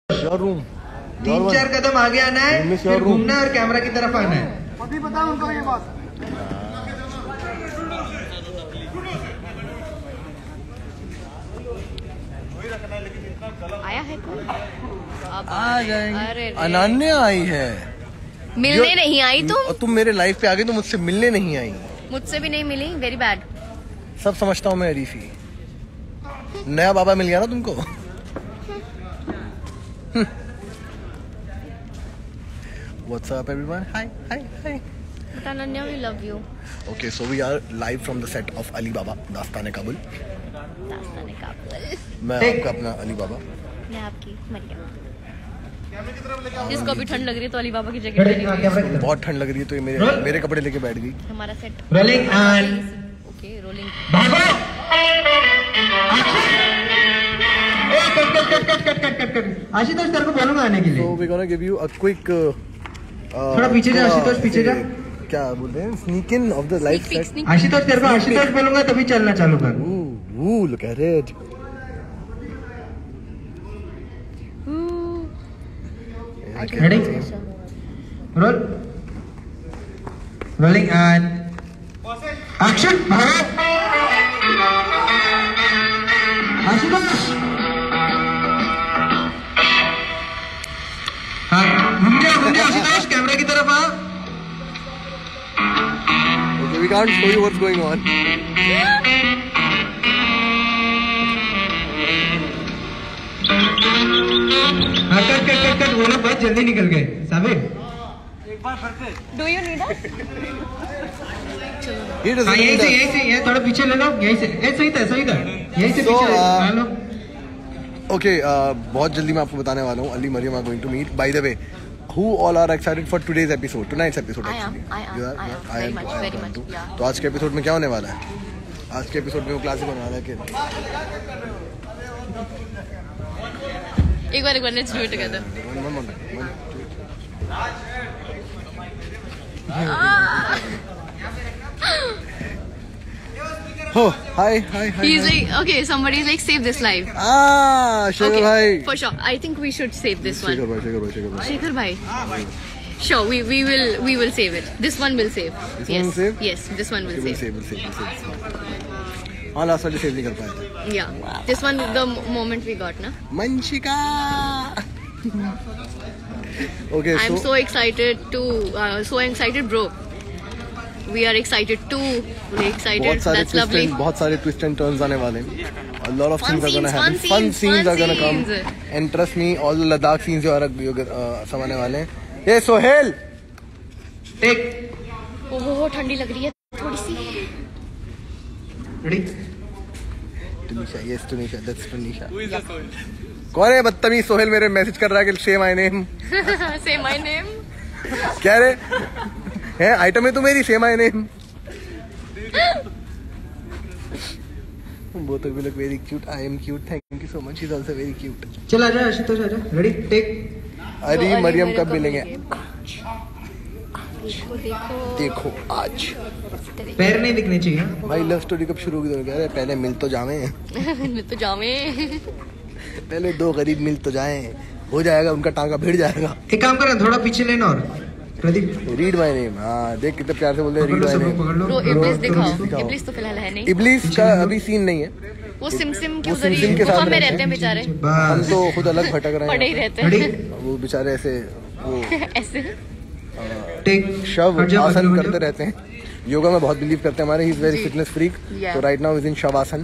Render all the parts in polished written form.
Your room 3-4 कदम आगे आना है, फिर घूमना है और कैमरा की तरफ आना है। अभी बताओ उनको ये बात। आया है कोई? आ जाएंगे। अरे अनन्या आई है। मिलने नहीं आई तुम मेरे लाइफ पे आ गई, तो मुझसे मिलने नहीं आई। मुझसे भी नहीं मिली। Very bad. सब समझता हूँ मैं अरीफी। नया बाबा मिल गया ना तुमको। What's up everyone? Hi. But Ananya, we love you. Okay, so we are live from the set of Ali Baba, दास्तान काबुल। दास्तान काबुल। मैं आपका अपना अली बाबा। मैं आपकी मरियम। जिसको अभी ठंड लग रही है तो अली बाबा की जैकेट लेनी है। बहुत ठंड लग रही है तो ये मेरे कपड़े लेके बैठ गई। हमारा set. Rolling and okay rolling. Ashutosh तेरे को बोलूंगा आने के लिए। So we're gonna give you a quick थोड़ा पीछे जा आशुतोष, पीछे जा। क्या बोलते हैं? Sneak in of the live set. Ashutosh तेरे को आशुतोष बोलूंगा तभी चलना चालू कर। Ooh, look at it. Ready? Roll. Rolling and action. Ashutosh. हाँ, घूम जा आशुतोष, कैमरा की तरफ आ। Okay, we can't show you what's going on. हाँ, कट वो लोग बहुत जल्दी निकल गए Sabir. Do you need us? हाँ, यहीं से ये थोड़ा पीछे ले लो, यहीं से। सही था यहीं से पीछे ला लो। Okay, बहुत जल्दी मैं आपको बताने वाला हूँ। Ali Maryam are going to meet. By the way, who all are excited for today's episode? Tonight's episode actually. I am very much. Yeah. तो आज के एपिसोड में क्या होने वाला है? आज के एपिसोड में वो क्लासिक होने वाला है कि एक बार let's do it together. Oh, hi. He's like, okay, somebody's like, save this live. Shekhar भाई. Okay, for sure. I think we should save this one. Shekhar bhai. Sure, we will save it. This one will save. This yes. one will save? Yes, this one will save. We'll save. हाँ, last वाली save नहीं कर पाए थे। Yeah. This one, the moment we got, na? Manshika. Okay, I'm so excited bro. We are excited too. Really excited. That's lovely. बहुत सारे twist and turns आने वाले हैं. A lot of things are gonna happen. Fun scenes are gonna come. And trust me, all the Ladakh scenes जो सब आने वाले हैं. Hey सोहेल. टेक। ओह ठंडी लग रही है थोड़ी सी. Ready? Tunisha, yes Tunisha, that's Tunisha. Who is that Sohel? कौन है बदतमीज? सोहेल मेरे मैसेज कर रहा है कि say my name. Say my name. क्या रे? है आइटम है तो मेरी say my name. Both of you look very cute. I am cute. Thank you so much. She's also very cute. चल आजा आशुतोष, आजा। रेडी? टेक। अरे मरियम कब मिलेंगे? देखो आज पैर नहीं दिखने चाहिए। भाई लव स्टोरी कब शुरू होगी? अरे पहले मिल तो जावे। पहले दो गरीब मिल तो जाएं, हो जाएगा उनका टांका भिड़ जाएगा। एक काम करना, थोड़ा पीछे लेना और प्रदीप रीड माय नेम। हाँ देख कितने प्यार से बोल रहे हैं रीड माय नेम। ब्रो इब्लिस दिखाओ। इब्लिस तो फिलहाल है नहीं। इब्लिस का अभी सीन नहीं है। वो सिम के उधर सिम के ही साथ में रहते हैं बेचारे। हम तो खुद अलग भटक रहे हैं। पड़े ही रहते हैं। वो बेचारे ऐसे वो ऐसे टेक शव आसन करते रहते हैं। योगा में बहुत बिलीव करते हैं हमारे। He is very fitness freak. तो right now is in shavasana.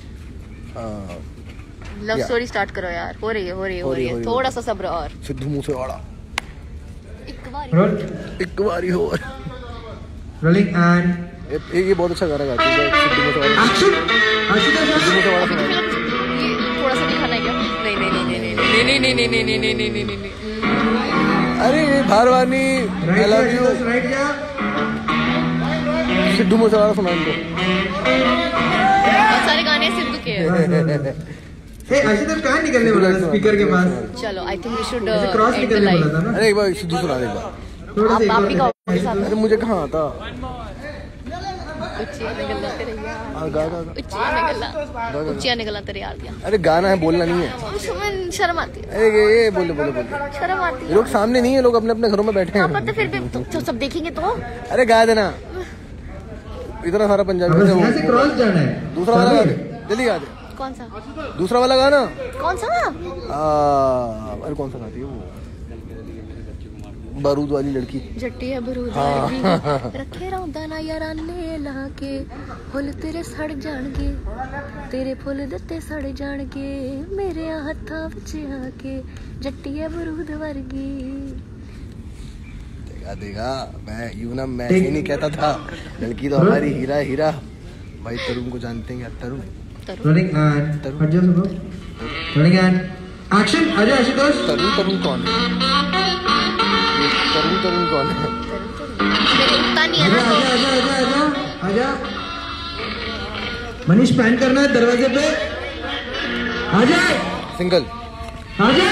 Love story start करो यार। हो रही है। थोड़ा सा सब्र और सिद्धू मुंह से वाड़ा एक रोल। बारी हो। रोलिंग एंड ये बहुत अच्छा गाना गाती है सिद्धू मुंह से वाड़ा। एक्शन। आशुतोष सिद्धू मुंह से वाड़ा सुना। ये थोड़ा सा दिखाना है क्या? नहीं। अरे Bharwani I love you. Right जा। सिद्धू मुंह से वाड़ा सुना इनको। बहुत सारे गाने सिद्धू के हैं। आशुतोष कहाँ निकलने वाला है स्पीकर के पास? चलो I think we should cross निकलने वाला था ना। अरे एक बार सिद्धू सुना दे एक बार। थोड़ा सा आप भी गाओ साथ में। अरे मुझे कहाँ आता? कुछ निकल जाते रहिए। उच्चिया निकला तेरे यार दिया। अरे गाना है, बोलना नहीं है। शर्म आती है। अरे ये बोले शर्म आती है। लोग सामने नहीं है, लोग अपने अपने घरों में बैठे हैं। पता फिर भी तो सब देखेंगे तो। अरे गा देना, इतना सारा पंजाबी से वो क्रॉस जाना है। दूसरा वाला गा दे, जल्दी गा दे। कौन सा? दूसरा वाला गाना कौन सा? अरे कौन सा गाती है वो, बारूद वाली लड़की। जट्टी है बारूद वाली रखे रौंदा ना याराने लाके, फुल तेरे सड़ जाणगे, तेरे फुल दत्ते सड़ जाणगे, मेरे हत्थां विच आके, जट्टी है बारूद वर्गी। देखा मैं ये नहीं कहता था, लड़की तो हमारी हीरा हीरा। भाई तरुण को जानते हैं, Tarun rolling and rolling and action. आजा आशुतोष। तरुण कौन है? तरुण कौन है? मेरे उठता नहीं है ना। आजा मनीष पैन करना है दरवाजे पे। आजा सिंगल। आजा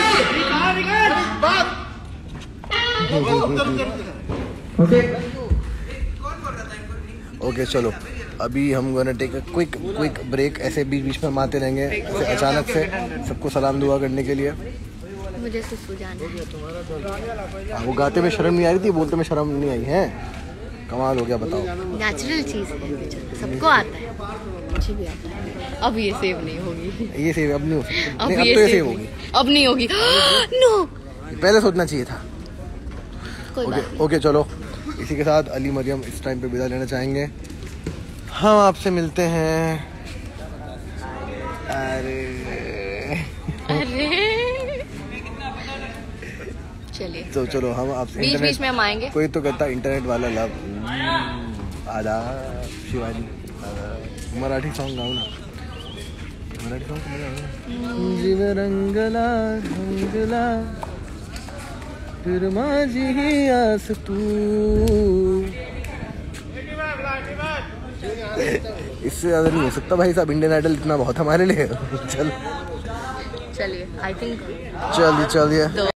ओके चलो, अभी हम gonna take a quick break. ऐसे बीच बीच में हम आते रहेंगे, ऐसे अचानक से सबको सलाम दुआ करने के लिए। मुझे सुसु जाना है। वो गाते में शर्म नहीं आ रही थी, बोलते में शर्म नहीं आई है। कमाल हो गया, बताओ। नेचुरल चीज है, सबको आता है, मुझे भी आता है। अब ये सेव नहीं होगी, ये सेव अब नहीं हो सकती। अब नहीं, ये तो सेव होगी, अब नहीं होगी। नो, पहले सोचना चाहिए था। कोई ओके चलो, इसी के साथ अली मरियम इस टाइम पे विदा लेना चाहेंगे। हम आपसे मिलते हैं। अरे चलिए तो चलो, हम आपसे बीच में हम आएंगे। कोई तो कहता इंटरनेट वाला लव। आदा शिवाजी, मराठी सॉन्ग गाओ ना, मराठी सॉन्ग जीव रंगला रंगला फिर माझी ही आस तू। इससे ज्यादा नहीं हो सकता भाई साहब, इंडियन आइडल इतना बहुत हमारे लिए। चलिए आई थिंक चलिए